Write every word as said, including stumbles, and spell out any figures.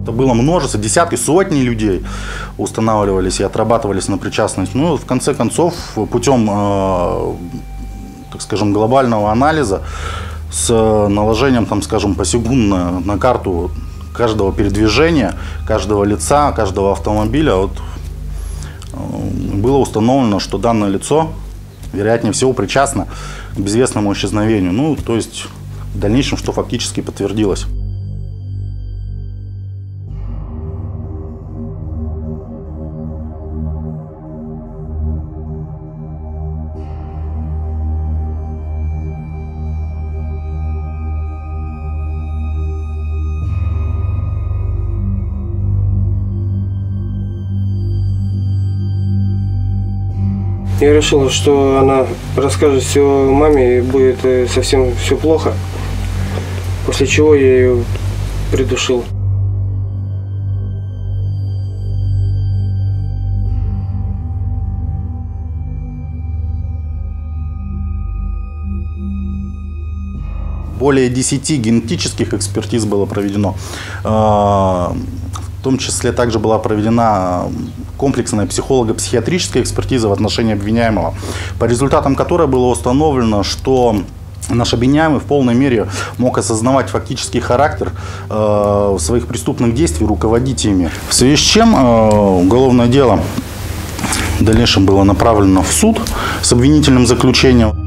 Это было множество, десятки, сотни людей устанавливались и отрабатывались на причастность. Ну, в конце концов, путем, э, так скажем, глобального анализа с наложением, там, скажем, посекундно на карту каждого передвижения, каждого лица, каждого автомобиля, вот, э, было установлено, что данное лицо, вероятнее всего, причастно к безвестному исчезновению. Ну, то есть в дальнейшем, что фактически подтвердилось. Я решил, что она расскажет все маме и будет совсем все плохо, после чего я ее придушил. Более десяти генетических экспертиз было проведено. В том числе также была проведена комплексная психолого-психиатрическая экспертиза в отношении обвиняемого, по результатам которой было установлено, что наш обвиняемый в полной мере мог осознавать фактический характер э, своих преступных действий, руководить ими. В связи с чем э, уголовное дело в дальнейшем было направлено в суд с обвинительным заключением.